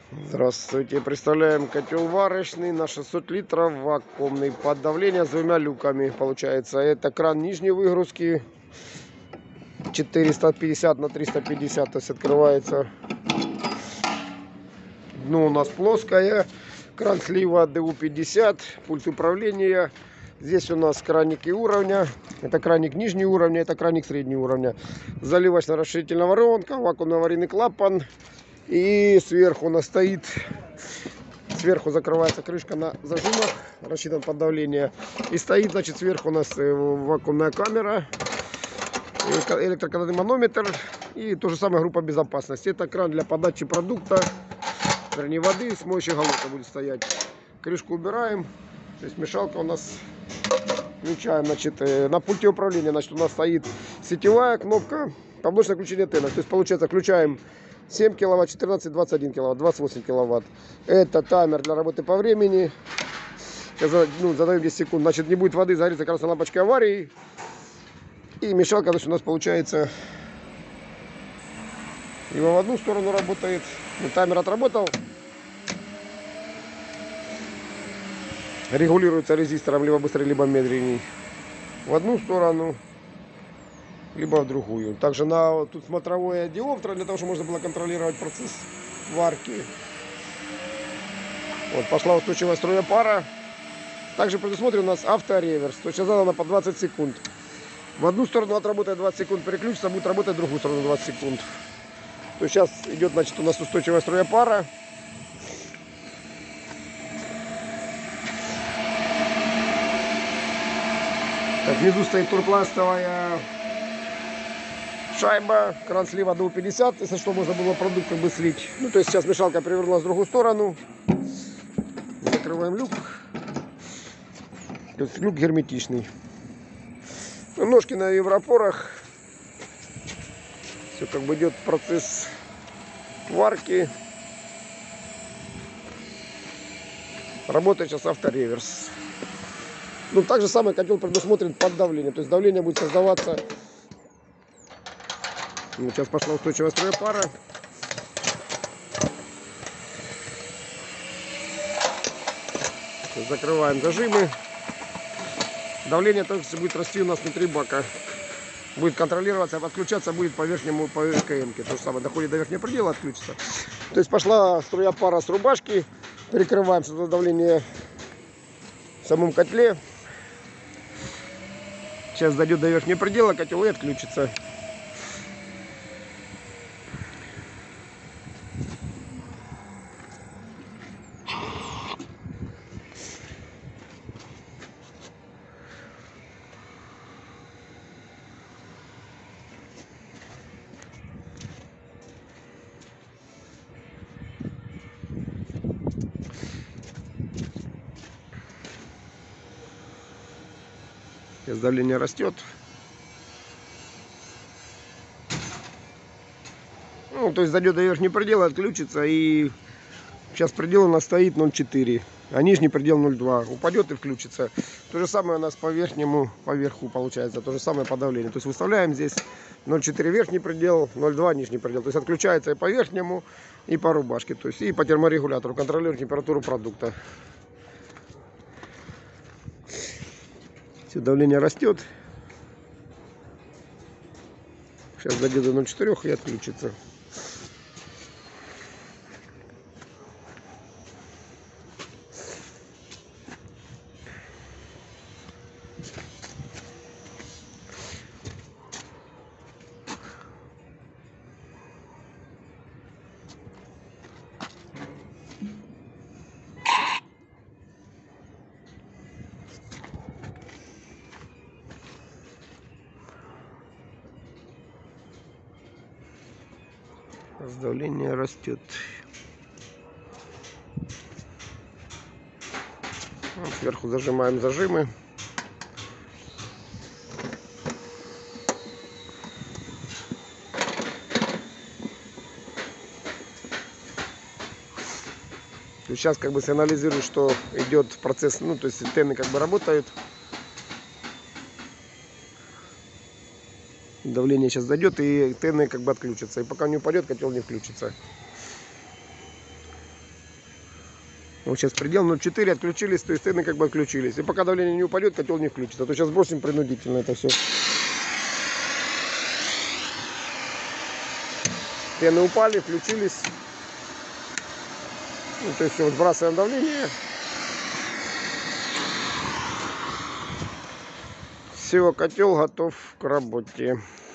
Здравствуйте, представляем котел варочный на 600 литров, вакуумный, под давление с двумя люками получается. Это кран нижней выгрузки 450 на 350, то есть открывается. Дно у нас плоское, кран слива ДУ-50, пульт управления. Здесь у нас краники уровня, это краник нижнего уровня, это краник среднего уровня. Заливочно-расширительная воронка, вакуумно-аварийный клапан. И сверху у нас стоит, сверху закрывается крышка на зажимах, рассчитан под давление. И стоит, значит, сверху у нас вакуумная камера, электроканальный манометр и то же самое группа безопасности. Это кран для подачи продукта, вернее воды, с моющей головкой будет стоять. Крышку убираем, то есть мешалка у нас включаем, значит, на пульте управления, значит, у нас стоит сетевая кнопка, помощное включение тенок. То есть получается, включаем 7 киловатт, 14, 21 киловатт, 28 киловатт. Это таймер для работы по времени. Сейчас, задаем 10 секунд. Значит, не будет воды, загорится красная лампочка аварии. И мешалка, значит, у нас получается либо в одну сторону работает. Таймер отработал. Регулируется резистором либо быстрее, либо медленнее. В одну сторону, либо в другую. Также тут смотровое диоптра, для того, чтобы можно было контролировать процесс варки. Вот пошла устойчивая струя пара. Также предусмотрен у нас автореверс. То есть сейчас задано по 20 секунд. В одну сторону отработает 20 секунд, переключится, будет работать в другую сторону 20 секунд. То есть сейчас идет, значит, у нас устойчивая струя пара. Так, внизу стоит турпластовая шайба, кран слива ДУ-50, если что, можно было продукт как бы слить. Ну, то есть сейчас мешалка перевернулась в другую сторону. Закрываем люк. То есть люк герметичный. Ножки на европорах. Все как бы идет процесс варки. Работает сейчас автореверс. Ну, так же самое котел предусмотрен под давление. То есть давление будет создаваться. Сейчас пошла устойчивая струя пара. Закрываем зажимы. Давление также будет расти у нас внутри бака. Будет контролироваться, отключаться будет по верхнему, по КМ-ке. То же самое, доходит до верхнего предела, отключится. То есть пошла струя пара с рубашки. Перекрываем давление в самом котле. Сейчас дойдет до верхнего предела, котел и отключится. Сейчас давление растет. Ну, то есть дойдет до верхнего предела, отключится. И сейчас предел у нас стоит 0,4, а нижний предел 0,2. Упадет и включится. То же самое у нас по верхнему, по верху получается. То же самое по давлению. То есть выставляем здесь 0,4 верхний предел, 0,2 нижний предел. То есть отключается и по верхнему, и по рубашке. То есть и по терморегулятору. Контролируем температуру продукта. Все, давление растет. Сейчас дойдет до 0,4 и отключится. Давление растет. Вот сверху зажимаем зажимы. Сейчас как бы сигнализирую, что идет процесс, ну то есть тены как бы работают. Давление сейчас дойдет и тены как бы отключатся. И пока не упадет, котел не включится. Вот сейчас предел 0,4 отключились, то есть стены как бы отключились. И пока давление не упадет, котел не включится. А то сейчас бросим принудительно это все. Стены упали, включились. Ну, то есть все, сбрасываем давление. Все, котел готов к работе.